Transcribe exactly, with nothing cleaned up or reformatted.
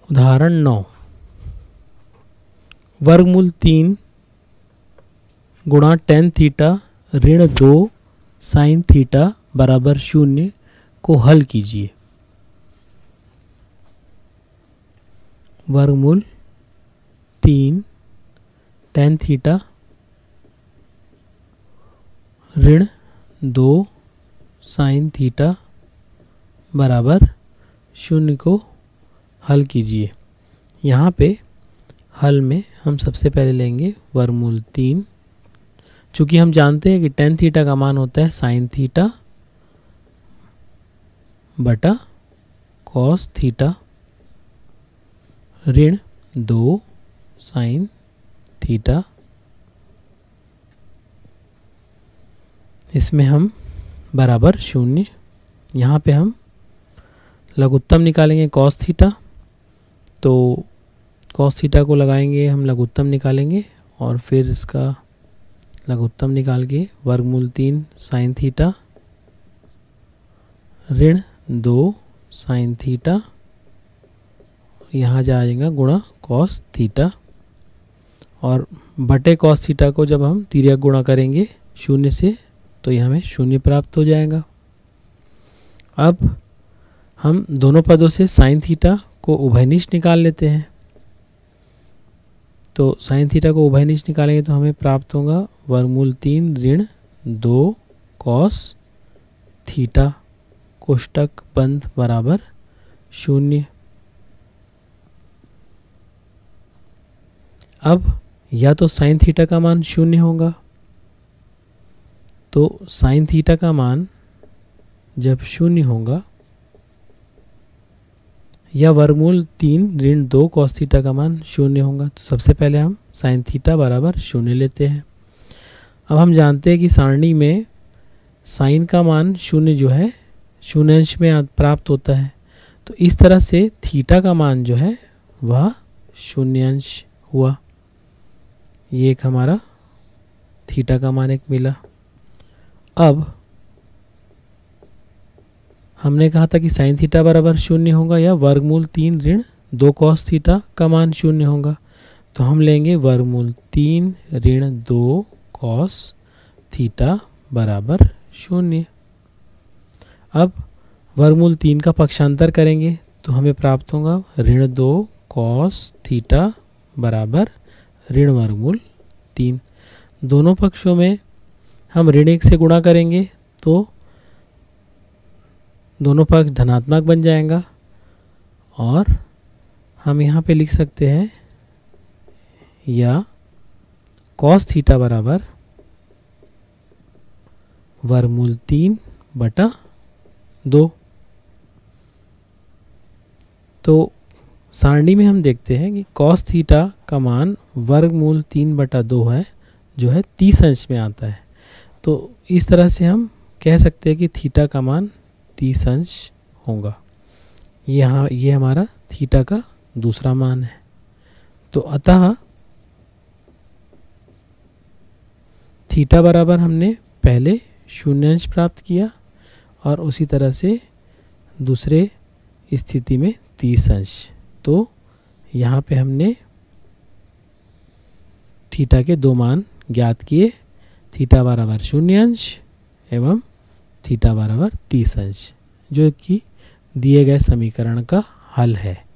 उदाहरण नौ, वर्गमूल तीन गुणा टेन थीटा ऋण दो साइन थीटा बराबर शून्य को हल कीजिए। वर्गमूल तीन टेन थीटा ऋण दो साइन थीटा बराबर शून्य को हल कीजिए। यहाँ पे हल में हम सबसे पहले लेंगे वर्गमूल तीन। चूँकि हम जानते हैं कि टेन थीटा का मान होता है साइन थीटा बटा कॉस थीटा ऋण दो साइन थीटा। इसमें हम बराबर शून्य, यहाँ पे हम लघुत्तम निकालेंगे कॉस थीटा, तो कॉस थीटा को लगाएंगे हम लघुत्तम निकालेंगे और फिर इसका लघुत्तम निकाल के वर्गमूल तीन साइन थीटा ऋण दो साइन थीटा, यहाँ जाएगा गुणा कॉस थीटा और बटे कॉस थीटा को जब हम तिर्यक गुणा करेंगे शून्य से तो यह हमें शून्य प्राप्त हो जाएगा। अब हम दोनों पदों से साइन थीटा को उभयनिष्ठ निकाल लेते हैं। तो साइन थीटा को उभयनिष्ठ निकालेंगे तो हमें प्राप्त होगा वर्गमूल तीन ऋण दो कॉस थीटा कोष्टक बंद बराबर शून्य। अब या तो साइन थीटा का मान शून्य होगा, तो साइन थीटा का मान जब शून्य होगा या वर्गमूल तीन ऋण दो कॉस थीटा का मान शून्य होगा, तो सबसे पहले हम साइन थीटा बराबर शून्य लेते हैं। अब हम जानते हैं कि सारणी में साइन का मान शून्य जो है शून्य अंश में प्राप्त होता है, तो इस तरह से थीटा का मान जो है वह शून्य अंश हुआ। ये एक हमारा थीटा का मान एक मिला। अब हमने कहा था कि साइन थीटा बराबर शून्य होगा या वर्गमूल तीन ऋण दो कॉस थीटा का मान शून्य होगा, तो हम लेंगे वर्गमूल तीन ऋण दो कॉस थीटा बराबर शून्य। अब वर्गमूल तीन का पक्षांतर करेंगे तो हमें प्राप्त होगा ऋण दो कॉस थीटा बराबर ऋण वर्गमूल तीन। दोनों पक्षों में हम ऋण एक से गुणा करेंगे तो दोनों पक्ष धनात्मक बन जाएगा और हम यहाँ पे लिख सकते हैं या कॉस थीटा बराबर वर्गमूल तीन बटा दो। तो सारणी में हम देखते हैं कि कॉस थीटा का मान वर्गमूल तीन बटा दो है जो है तीस अंश में आता है, तो इस तरह से हम कह सकते हैं कि थीटा का मान तीस अंश होगा। यहाँ ये हमारा थीटा का दूसरा मान है। तो अतः थीटा बराबर हमने पहले शून्य अंश प्राप्त किया और उसी तरह से दूसरे स्थिति में तीस अंश। तो यहाँ पे हमने थीटा के दो मान ज्ञात किए, थीटा बराबर शून्य अंश एवं थीटा बराबर तीस अंश, जो कि दिए गए समीकरण का हल है।